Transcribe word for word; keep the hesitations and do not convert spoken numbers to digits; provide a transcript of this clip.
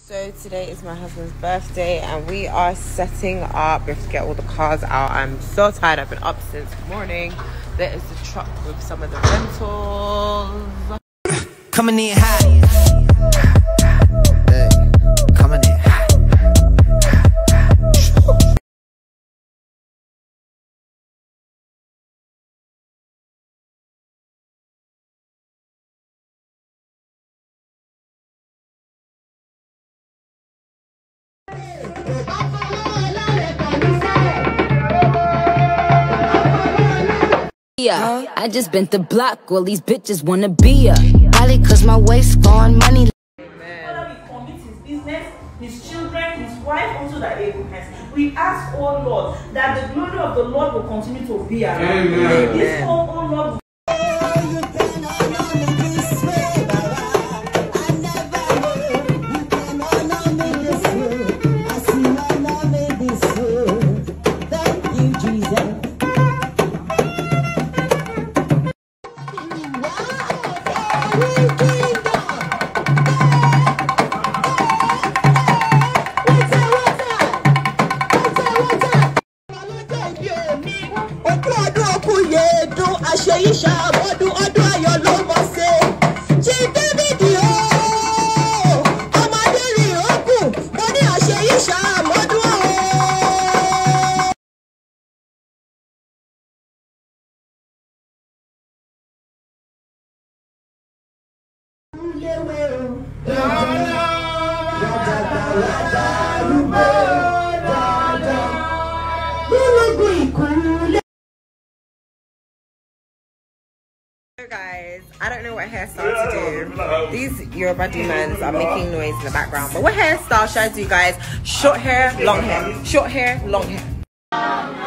So today is my husband's birthday and we are setting up. We have to get all the cars out. I'm so tired. I've been up since morning. There is the truck with some of the rentals. Coming in hot. Hey, coming in hot. Yeah, I just bent the block. All these bitches wanna be ya. Probably cause my waist gone money. Father, we commit his business, his children, his wife unto thy able hands. We ask, oh Lord, that the glory of the Lord will continue to be around. Amen. This home, oh Lord, will So guys, I don't know what hairstyle to do. These Yoruba demons are making noise in the background. But what hairstyle should I do, guys? Short hair, long hair. Short hair, long hair.